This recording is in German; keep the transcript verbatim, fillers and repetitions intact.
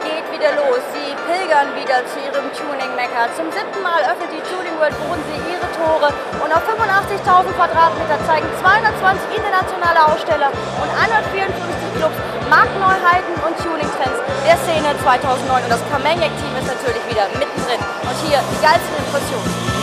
geht wieder los. Sie pilgern wieder zu ihrem Tuning-Mekka. Zum siebten Mal öffnet die Tuning World Bodensee ihre Tore und auf fünfundachtzigtausend Quadratmeter zeigen zweihundertzwanzig internationale Aussteller und hundertvierundfünfzig Clubs Marktneuheiten und Tuning-Trends der Szene zweitausendneun. Und das Camenzic-Team ist natürlich wieder mittendrin. Und hier die geilsten Impressionen.